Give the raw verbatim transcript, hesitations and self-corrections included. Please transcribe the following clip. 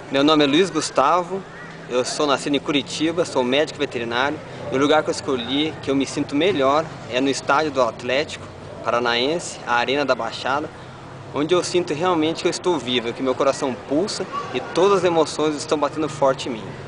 Meu nome é Luiz Gustavo, eu sou nascido em Curitiba, sou médico veterinário e o lugar que eu escolhi, que eu me sinto melhor, é no estádio do Atlético Paranaense, a Arena da Baixada, onde eu sinto realmente que eu estou vivo, que meu coração pulsa e todas as emoções estão batendo forte em mim.